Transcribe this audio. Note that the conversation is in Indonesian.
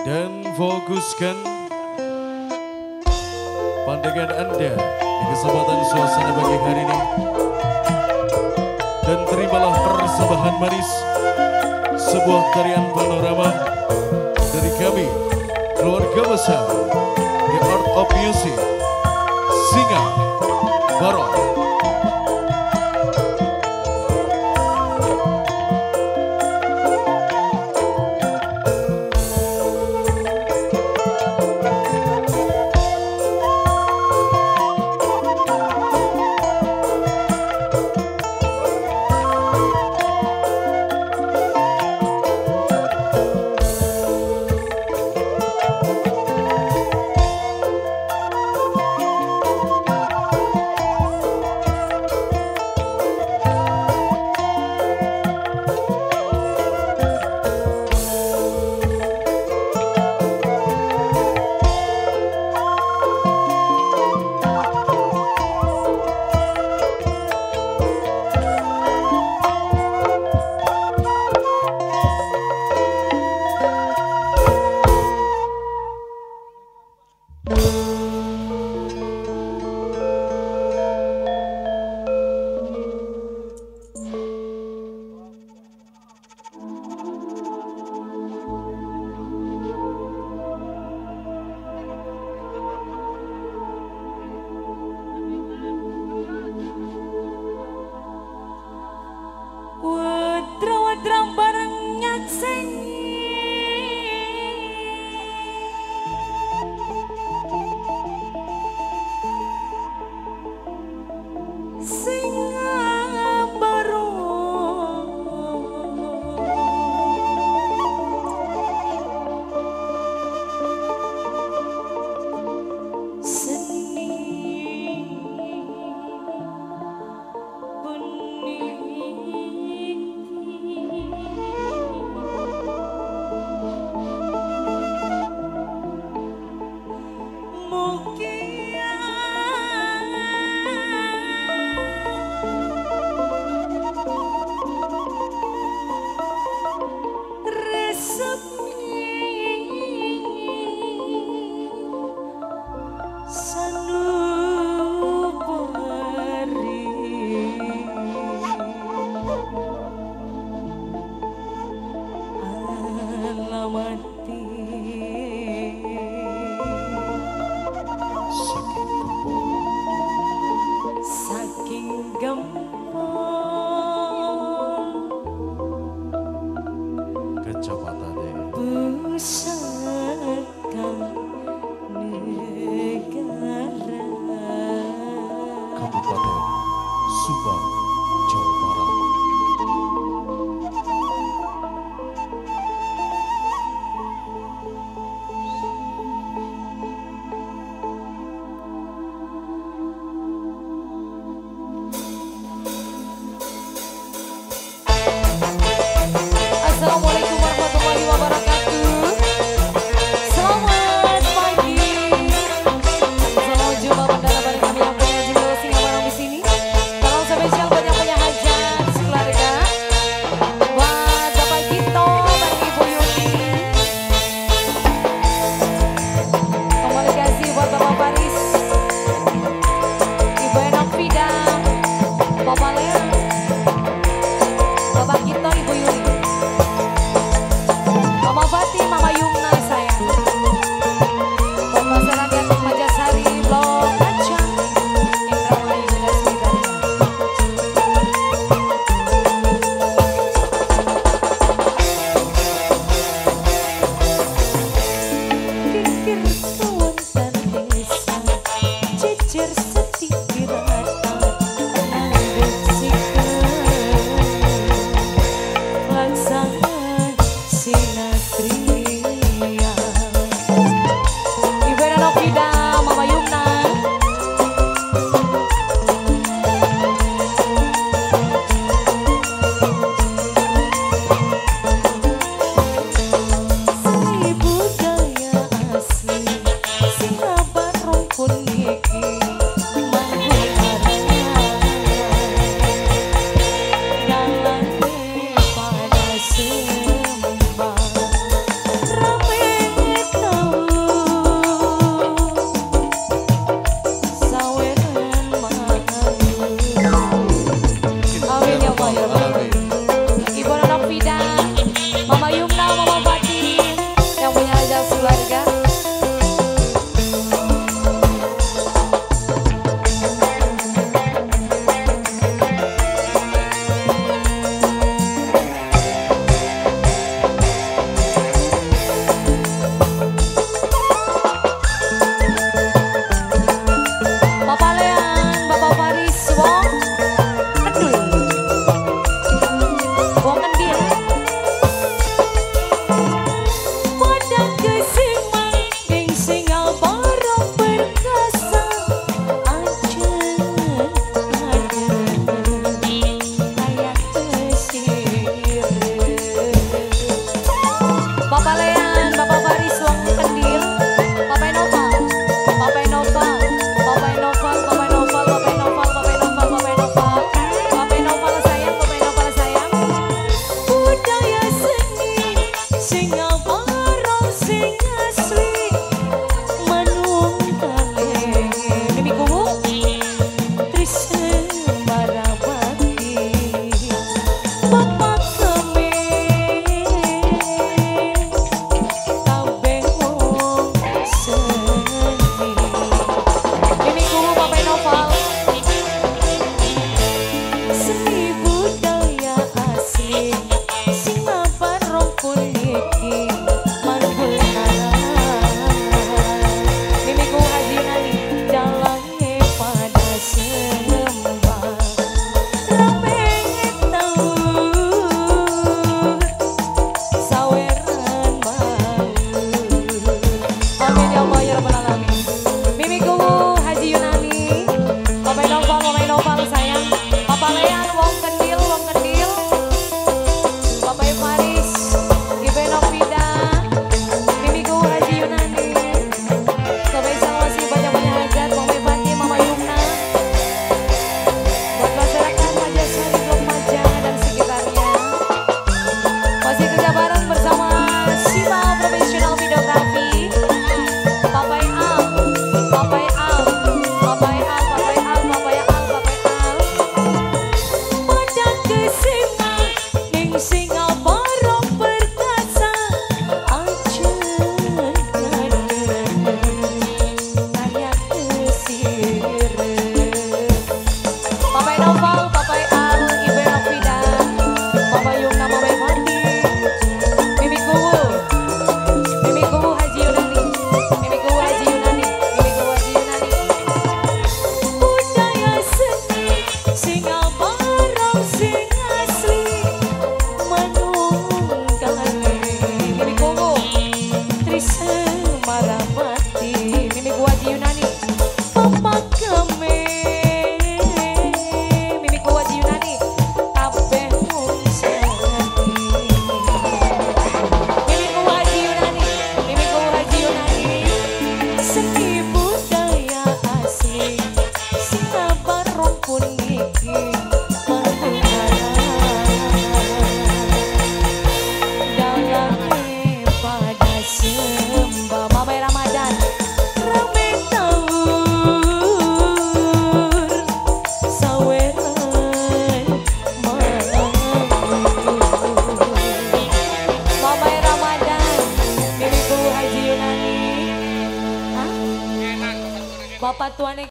Dan fokuskan pandangan Anda di kesempatan suasana pagi hari ini. Dan terimalah persembahan manis, sebuah tarian panorama dari kami, keluarga besar The Art of Music, Singa Baron. Wedra-wedra bareng nyakseni Singa Baron seni saking gempol Kecepatan pusaka negara Kabupaten Subang, Jawa Barat. Assalamualaikum warahmatullahi wabarakatuh. Amin ya Allah ya Rabbal Alamin. Mimi Kuwu Haji Yunani, Bapak Noval sayang, Papa Lean wong kendil, Bapak Faris, Ibe Novida, Mimi Kuwu Haji Yunani, Sobat Salwasi banyak-banyak hajat, Mama Fati, Mama Yumna, buat masyarakat Majasari, Blok Maja dan sekitarnya. Masih kerja bareng bersama Sima Profesional Videografi. Bapak tuane